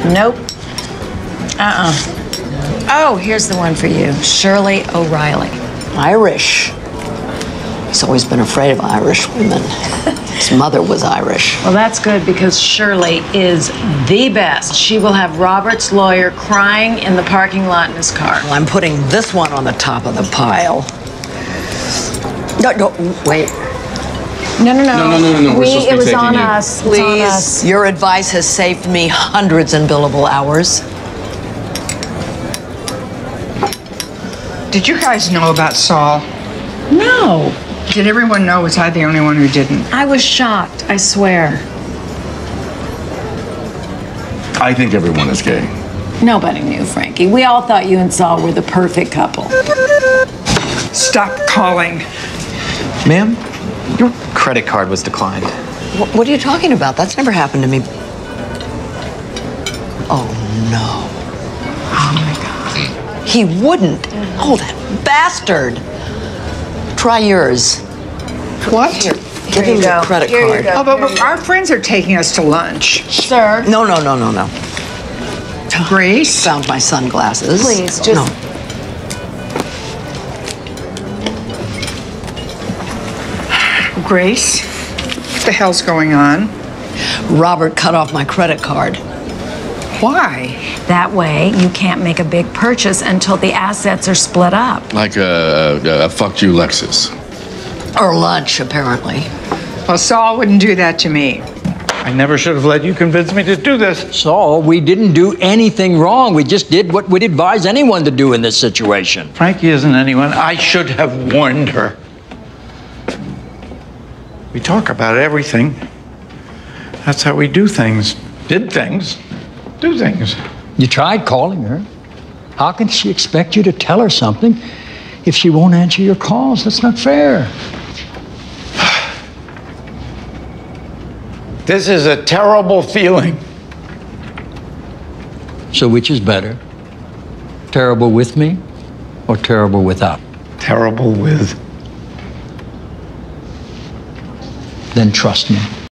Nope. Oh, here's the one for you. Shirley O'Reilly. Irish. He's always been afraid of Irish women. His mother was Irish. Well, that's good because Shirley is the best. She will have Robert's lawyer crying in the parking lot in his car. Well, I'm putting this one on the top of the pile. No, wait. No. It was on us. Please. Your advice has saved me hundreds in billable hours. Did you guys know about Saul? No. Did everyone know? Was I the only one who didn't? I was shocked, I swear. I think everyone is gay. Nobody knew, Frankie. We all thought you and Saul were the perfect couple. Stop calling. Ma'am, your credit card was declined. What are you talking about? That's never happened to me. Oh, no. Oh, my God. He wouldn't. Oh, that bastard. Try yours. What? Here, give him your credit card. Oh, but our friends are taking us to lunch. Sir. No. Grace? Found my sunglasses. Please, just... No. Grace? What the hell's going on? Robert cut off my credit card. Why? That way, you can't make a big purchase until the assets are split up. Like a fuck you Lexus. Or lunch, apparently. Well, Saul wouldn't do that to me. I never should have let you convince me to do this. Saul, we didn't do anything wrong. We just did what we'd advise anyone to do in this situation. Frankie isn't anyone. I should have warned her. We talk about everything. That's how we do things. Did things. Do things. You tried calling her. How can she expect you to tell her something if she won't answer your calls? That's not fair. This is a terrible feeling. So which is better? Terrible with me or terrible without? Terrible with. Then trust me.